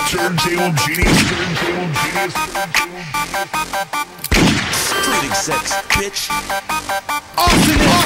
Turntable genius. Street execs, bitch. Genius.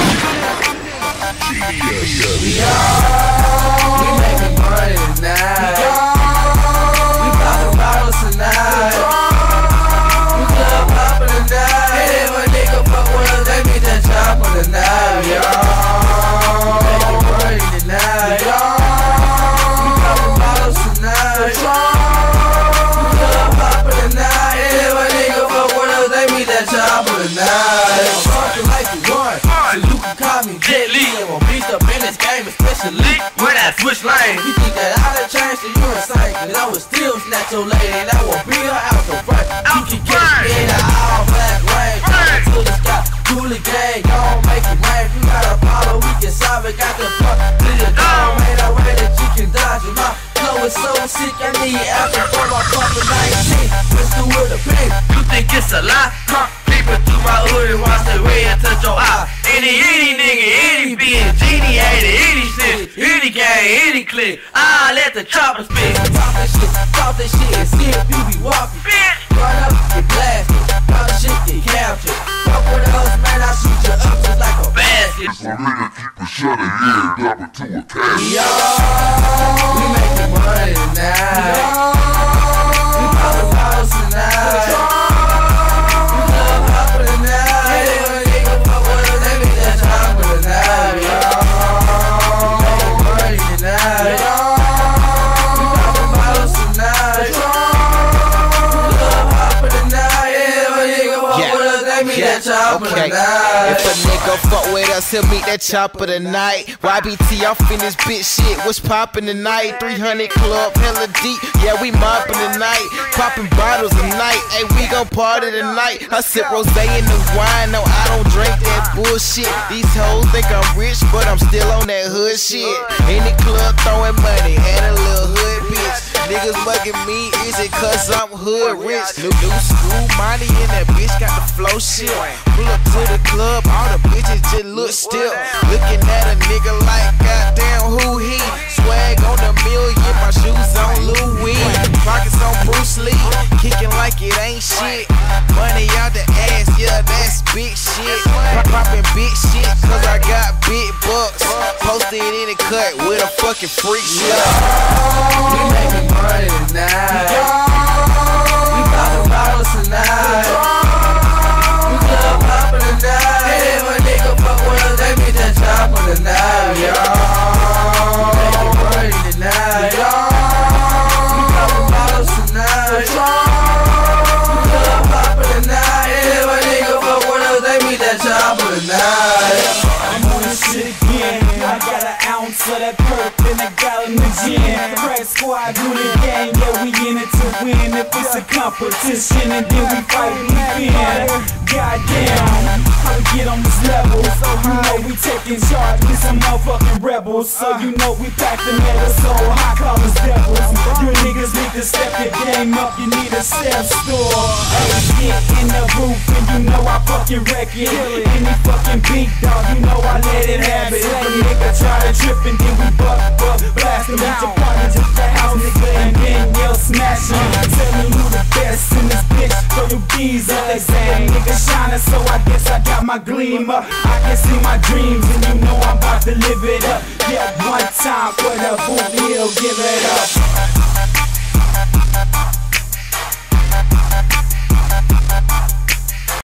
We making money tonight. We poppin' bottles tonight. We club hoppin' tonight. And if a nigga fuck with us, they meet that chopper tonight, y'all. We making money tonight. We poppin' bottles tonight. We club hoppin' tonight. And if a nigga fuck with us, they meet that chopper tonight. Fuckin' like you want, so you can call me Jet Li. And we'll beast up in this game, especially when I switch lanes. You think that I done changed, so you insane. Cause I would still snatch your lady and I will beat her out the front. You can get me in the all black range, to the sky, Julie gang, y'all make it rain. You got a problem, we can solve it. Got the fuck, leave the dog, made a way that you can dodge it. My flow is so sick, I need after for my fucking 19. Pistol with a pin, you think it's a lie? Huh? Peeping through my hood and watch the way I touch your eye. Any nigga, any bitch, genie hater, any shit, any gang, any clique. I let the chopper spit. Talk that shit, and see if you be walking. Bitch, run up, get blasted. Talk shit, get captured. Fuck with us, man, I shoot you up just like a basket. So nigga keep a shot of air, drop it to a cash. Yo, we making money tonight. We poppin' bottles tonight. Okay, if a nigga fuck with us, he'll meet that chopper tonight. YBT off in this bitch shit, what's poppin' tonight? 300 club, hella deep, yeah, we moppin' tonight. Poppin' bottles tonight, hey, we gon' party tonight. I sip rosé in the wine, no, I don't drink that bullshit. These hoes think I'm rich, but I'm still on that hood shit. In the club throwing money, and a little hood bitch. Niggas mugging me, is it cause I'm hood rich? New school money and that bitch got the flow shit. Pull up to the club, all the bitches just look still. Looking at a nigga like goddamn who he? Swag on the million, my shoes on Louis. Pockets on Bruce Lee, kicking like it ain't shit. Money out the ass, yeah, that's big shit. Popping big shit, cause I got big bucks. Posted in the cut with a fucking freak shit. We making money tonight. We poppin' bottles tonight. We club hoppin' tonight. And if a nigga fuck with us, they meet that chopper tonight, y'all. We making money tonight. We poppin' bottles tonight. We club hoppin' tonight. And if a nigga fuck with us, they meet that chopper tonight. I'm on this shit again. I got an ounce of that perk and I got in the gym. Crack squad do the game, yeah, we in it to win. If it's a competition and then we fight, we win. Goddamn, how we get on this level? So you know we taking charge with some motherfucking rebels. So you know we pack the metal, so high collars devils. You niggas need to step your game up, you need a step store. Hey, get in the roof and you know I fucking wreck it. Any fucking beat dog, you know I let it happen. If a nigga try to trip and then we blast him. With your partner just the house, nigga, and then yell smash him. Tell me who the best in this bitch, throw your keys up. They say nigga shining, so I guess I got my gleam up. I can see my dreams and you know I'm about to live it up. Yeah, one time for the boot, he'll give it up.